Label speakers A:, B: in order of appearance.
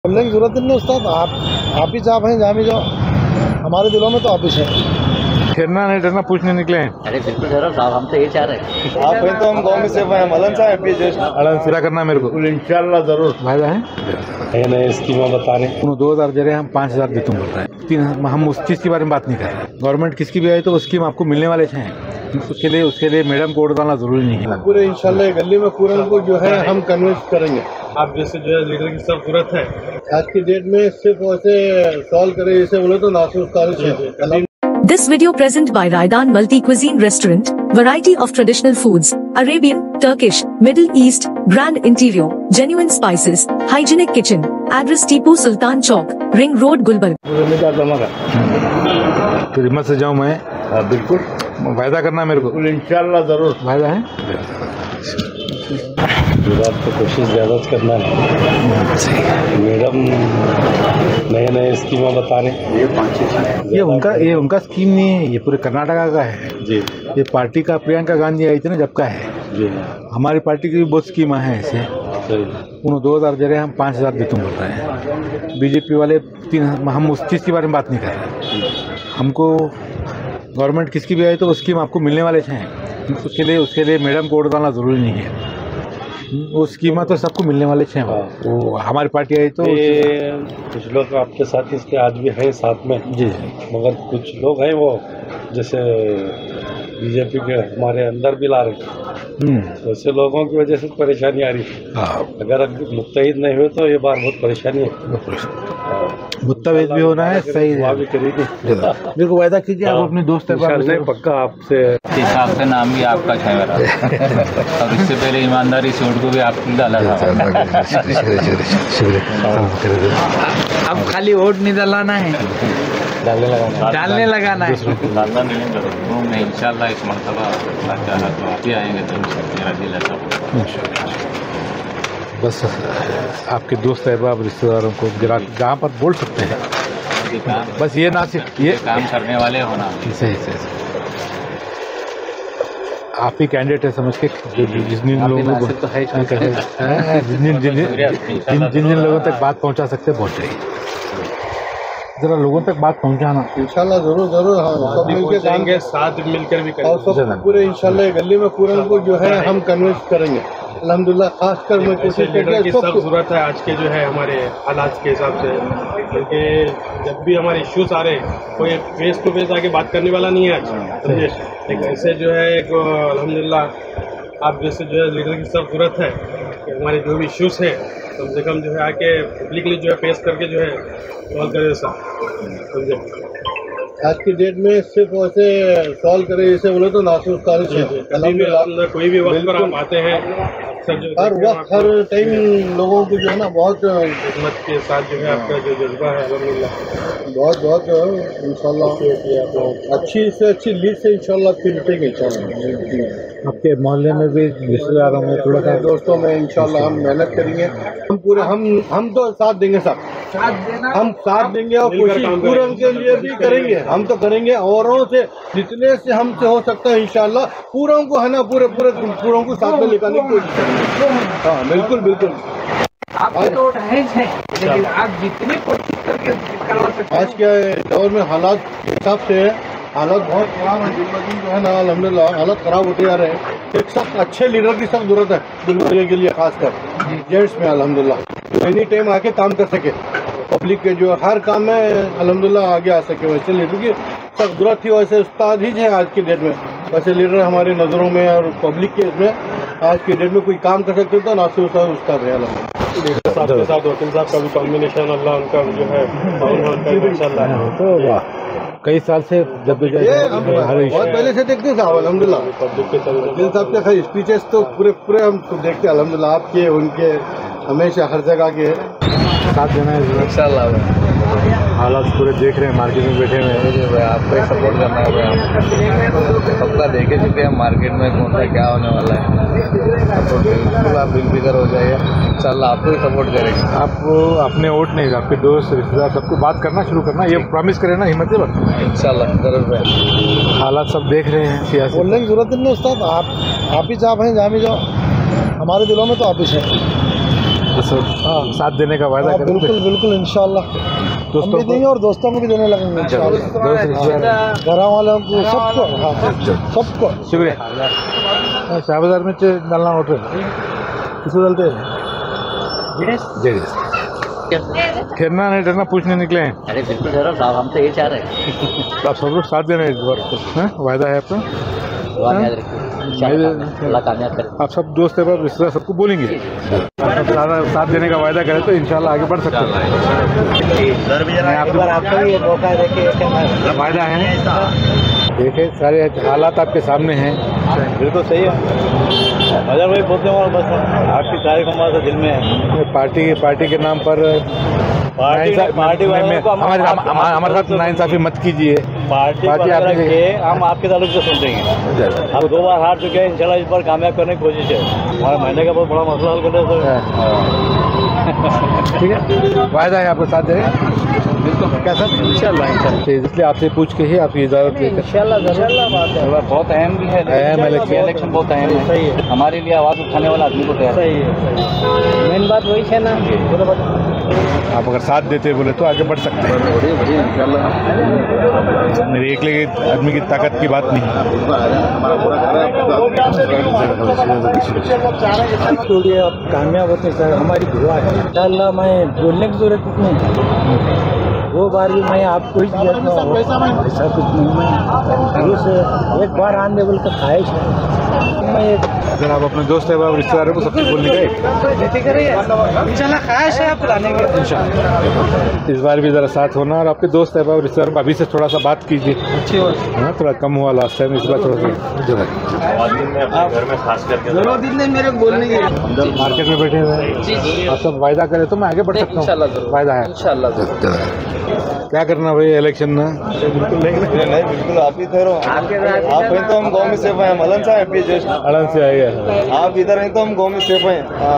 A: बोलने की जरूरत नहीं उस्ताद, आप ही साहब हैं, जहाँ भी जाओ हमारे दिलों में तो आप ही हैं।
B: ठहरना नहीं ठहरना पूछने निकले हैं।
C: अरे बिल्कुल जरूर साहब, हम तो ये चाह रहे हैं।
A: आप हैं तो हम गाँव में से मलन साहब
B: अड़न सिरा करना मेरे को
A: इंशाल्लाह जरूर
B: फायदा है।
A: नए स्कीम बता रहे
B: 2000 दे रहे हैं, हम 5000 दे तुम बोल रहे हैं 3 हम उस चीज़ के बारे में बात नहीं कर रहे। गवर्नमेंट किसकी भी आई तो वो स्कीम आपको मिलने वाले हैं। उसके लिए मैडम को वोट डालना जरूरी नहीं है।
A: पूरे इंशाल्लाह गली में पूरे को जो है हम कन्विंस करेंगे।
D: आप जैसे जो है लीडर की सब जरूरत है
A: आज की डेट में सिर्फ वैसे सॉल्व करे इसे बोले तो नासुर।
E: This video present by Raidan Multi Cuisine Restaurant, variety of traditional foods, Arabian, Turkish, Middle East, grand interior, genuine spices, hygienic kitchen, address Tipu Sultan Chowk, Ring Road, Gulbarga.
B: तो हिम्मत से जाऊँ मैं,
A: बिल्कुल
B: वायदा करना मेरे को
A: इंशाल्लाह जरूर
B: फायदा है।
A: आपको कोशिश ज़्यादा करना है। मैडम नए स्कीम बता रहे
B: ये उनका स्कीम नहीं है, ये पूरे कर्नाटका का है
A: जी।
B: ये पार्टी का प्रियंका गांधी आई थी ना जब का है
A: जी
B: हमारी पार्टी की भी बहुत स्कीम है ऐसे।
A: सही
B: 2000 दे रहे हैं, हम 5000 दे तुम बोल रहे हैं। बीजेपी वाले 3 हम उस चीज़ के बारे में बात नहीं कर रहे। हमको गवर्नमेंट किसकी भी आई तो वो स्कीम आपको मिलने वाले हैं। उसके लिए मैडम को वोट डालना ज़रूरी नहीं है। वो स्कीम तो सबको मिलने वाले हैं। वो हमारी पार्टी आई तो
A: कुछ लोग आपके साथ इसके आज भी हैं साथ में
B: जी,
A: मगर कुछ लोग हैं वो जैसे बीजेपी के हमारे अंदर भी ला रहे वैसे लोगों की वजह से परेशानी आ रही है। अगर मुत्तहिद नहीं हुए तो ये बार बहुत परेशानी है।
B: मुत्तहिद भी होना है, सही है
A: भी करेगी।
B: मेरे को वायदा कीजिए आप अपने दोस्त
A: नहीं पक्का आपसे
C: हिसाब से नाम भी आपका है मेरा और इससे पहले ईमानदारी से वोट को भी आपने डाला था।
F: अब खाली वोट नहीं डलाना है, डालने लगाना है।
C: डालना नहीं इंशाल्लाह इस मरतबा तो आप ही आएंगे तो मेरा दिल ऐसा
B: बस आपके दोस्त अहबाब रिश्तेदारों को जहाँ पर बोल सकते हैं बस ये ना सिर्फ ये
C: काम करने वाले होना
B: सही आप ही कैंडिडेट है समझ के जिन लोगों को
C: तो है
B: जिन लोगों तक बात पहुंचा सकते पहुंचाइए। जरा लोगों तक बात पहुंचाना
A: इंशाल्लाह जरूर हाँ सब मिलकर
D: जाएंगे, साथ मिलकर भी
A: और सब पूरे इंशाल्लाह गली में पूरे को जो है हम कन्विंस करेंगे अल्हम्दुलिल्लाह। खासकर मैं कोशिश
D: लीडर की सब जरूरत है आज के जो है हमारे हालात के हिसाब से, क्योंकि जब भी हमारे इश्यूज आ रहे हैं कोई फेस टू फेस आके बात करने वाला नहीं है आज समझे। एक ऐसे जो है एक अल्हम्दुलिल्लाह आप जैसे जो है लीडर की सब जरूरत है कि हमारे जो भी इश्यूज हैं कम से कम जो है आके पब्लिकली जो है फेस करके जो है सॉल्व करे समझे।
A: आज की डेट में सिर्फ वैसे सॉल्व करे इसे बोले तो नासुर
D: कोई भी वक्त पर आप आते हैं
A: हर वक्त हर टाइम लोगों को जो है ना बहुत
D: हिम्मत के साथ जो है आपका जो जज्बा है अल्हम्दुलिल्लाह
A: बहुत इंशाल्लाह अच्छी से अच्छी लीड से इंशाल्लाह जीतेंगे इंशाल्लाह।
B: आपके मोहल्ले में भी रिश्तेदारों में थोड़ा सा
A: दोस्तों में इंशाल्लाह हम मेहनत करेंगे। हम पूरे हम तो साथ देंगे सब हम साथ देंगे और कोशिश पूरे उनके लिए भी करेंगे। हम तो करेंगे औरों से जितने से हमसे हो सकता है इंशाल्लाह पूरों को है ना पूरे पूरों को साथ में लेकर की कोशिश करेंगे। हाँ बिल्कुल
F: आप तो है लेकिन आप जितनी कोशिश करके
A: आज के दौर में हालात हिसाब से हालत बहुत खराब है। दिन ब दिन जो है ना अल्हम्दुलिल्लाह हालत खराब होते जा रहे हैं। एक सब अच्छे लीडर की सब जरूरत है गुलबर्गा के लिए, खासकर जेंट्स में अल्हम्दुलिल्लाह एनी टाइम आके काम कर सके, पब्लिक के जो हर काम में अल्हम्दुलिल्लाह आगे आ सके। वैसे लीडर की सब जरूरत थी, वैसे उस्ताद ही है आज की डेट में। वैसे लीडर हमारी नज़रों में और पब्लिक के इसमें आज की डेट में कोई काम कर सकते तो नासिर उस्ताद है अल्हम्दुलिल्लाह।
D: साहब के साथ वकील साहब का भी कॉम्बिनेशन अल्लाह उनका जो है इंशाल्लाह
B: कई साल से जब
A: बहुत पहले से देखते साहब अल्हम्दुलिल्लाह। वकील साहब के स्पीचेस तो पूरे हम देखते अल्हम्दुलिल्लाह आपके उनके हमेशा हर जगह के
B: साथ देना है
C: इंशाल्लाह।
B: हालात पूरे देख रहे हैं, मार्केट में बैठे हुए हैं।
C: आपको ही सपोर्ट करना है भाई, हम सबका देखे चुके हैं मार्केट में कौन सा क्या होने वाला है। सपोर्ट बिल्कुल आप बेफिक्र हो जाइए, इंशाल्लाह आपको ही सपोर्ट करेंगे।
B: आप अपने वोट नहीं आपके दोस्त रिश्तेदार सबको बात करना शुरू करना, ये प्रॉमिस करें ना, हिम्मत बरतना
C: इंशाल्लाह जरूर है।
B: हालात सब देख रहे हैं सियासी।
A: बोलने की जरूरत नहीं उस्ताद, आप ही साहब हैं, जहाँ भी जाओ हमारे दिलों में तो आप ही हैं।
B: साथ देने का वादा करें।
A: बिल्कुल बिल्कुल इंशाल्लाह हम भी देंगे और दोस्तों को भी देने लगेंगे इंशाल्लाह, घर वालों को सबको, हाँ, सबको।
B: शुक्रिया। शाहबाजार में डालना होटल किसी डालते जेडीएस ठहरना नहीं ठहरना पूछने निकले हैं।
G: अरे बिल्कुल जरूर साहब, हम तो ये चाह रहे हैं।
B: तो आप सब लोग साथ देना इस बार हाँ? वायदा है आपका,
G: दुआ याद रखिए, अल्लाह कामयाब करे।
B: आप सब दोस्त है रिश्तेदार सबको बोलेंगे आप सब ज़्यादा साथ देने का वायदा करें तो इंशाल्लाह आगे बढ़ सकते हैं। वायदा है, देखे सारे हालात आपके सामने हैं।
C: बिल्कुल सही है अजय भाई, बोलते हैं बस आपकी तारीख हमारे दिल में है।
B: पार्टी के नाम पर
C: पार्टी
B: हमारे साथ नाइंसाफी मत कीजिए।
C: पार्टी
B: आपने
C: के हम आपके ताल्लुक से सुन देंगे। आप 2 बार हार चुके हैं, इंशाल्लाह इस बार कामयाब करने की कोशिश है। हमारे महीने का बहुत बड़ा मसला हल कर रहे हैं।
B: ठीक है, वायदा है आपको साथ देंगे क्या सर? इंशाल्लाह। इसलिए आपसे पूछ के ही आपकी इजाज़त लेकर
C: इंशाल्लाह बात है, बहुत अहम भी है।
B: अहम
C: इलेक्शन बहुत अहम है। सही है, हमारे लिए आवाज़ उठाने वाला आदमी को तैयार। सही है, मेन बात वही है ना।
B: आप अगर साथ देते बोले तो आगे बढ़ सकते हैं। मेरे अकेले आदमी की ताकत की बात नहीं।
C: थोड़ी आप कामयाब होते सर, हमारी दुआ है इंशाल्लाह। मैं बोलने की जरूरत नहीं, वो बार भी मैं आपको ही दिया था, ऐसा कुछ नहीं है। एक बार आने बोल का ख्वाहिश है।
B: अगर आप अपने दोस्त है रिश्तेदारों को सबसे बोलने गए
C: इंशाल्लाह ख्वाहिश है आप लाने के।
B: इंशाल्लाह इस बार भी ज़रा साथ होना, और आपके दोस्त है रिश्तेदारों को अभी से थोड़ा सा बात कीजिए। अच्छी बात है, थोड़ा कम हुआ लास्ट टाइम, इस बार थोड़ा सा
C: घर में खास करके दिन में मेरे बोलने के
B: मार्केट में बैठे हुए हैं। आप सब वायदा करें तो मैं आगे बढ़ सकता हूँ। वायदा है
C: इंशाल्लाह।
B: क्या करना भाई इलेक्शन में?
C: नहीं बिल्कुल आप ही थे, आप तो हम गाँव में सेफ हैं। मलन साहब
B: अड़न से आएगा
C: आप इधर हैं तो हम गाँव में सेफ हैं।